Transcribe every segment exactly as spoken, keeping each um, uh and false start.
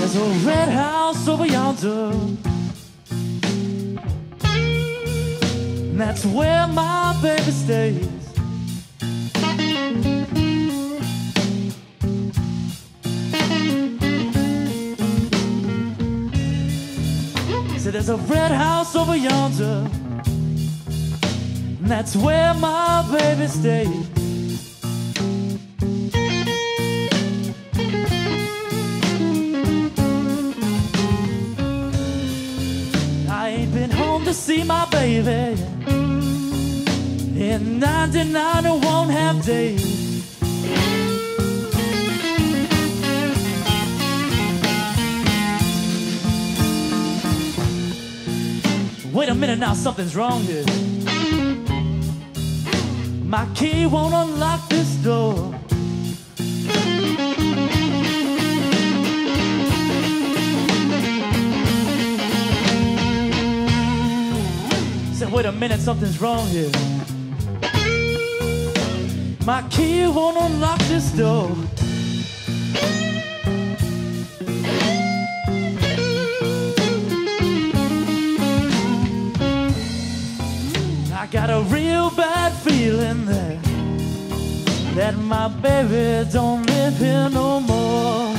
There's a red house over yonder, and that's where my baby stays. So there's a red house over yonder, and that's where my baby stays. I ain't been home to see my baby in ninety-nine and one half days. Wait a minute now, something's wrong here. My key won't unlock this door. Said, wait a minute, something's wrong here. My key won't unlock this door. I got a real bad feeling that that my baby don't live here no more.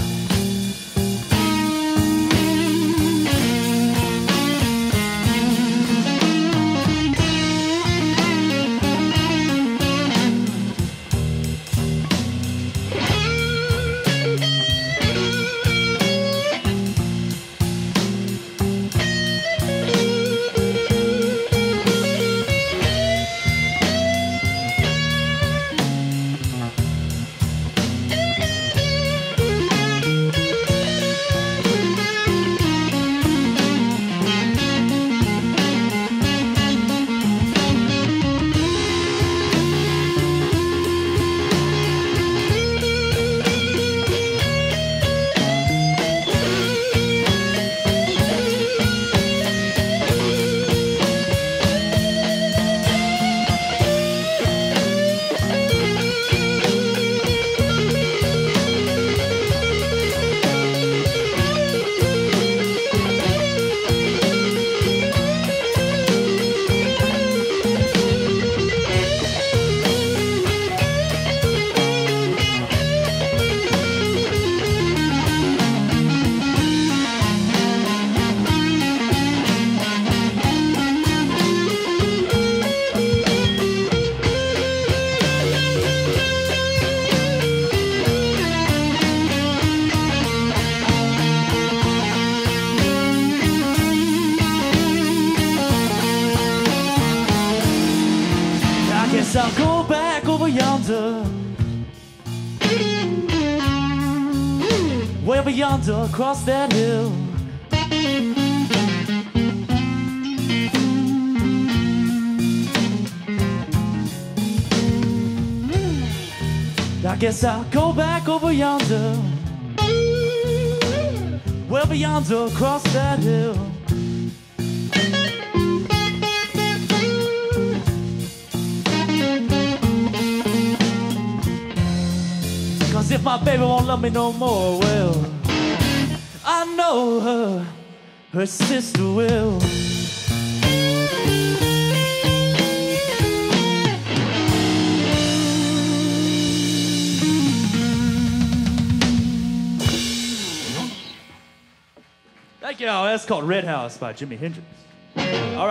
I'll go back over yonder, way over yonder across that hill. I guess I'll go back over yonder, way over yonder across that hill. Cause if my baby won't love me no more, well, I know her, her sister will. Thank you. That's called Red House by Jimi Hendrix. All right.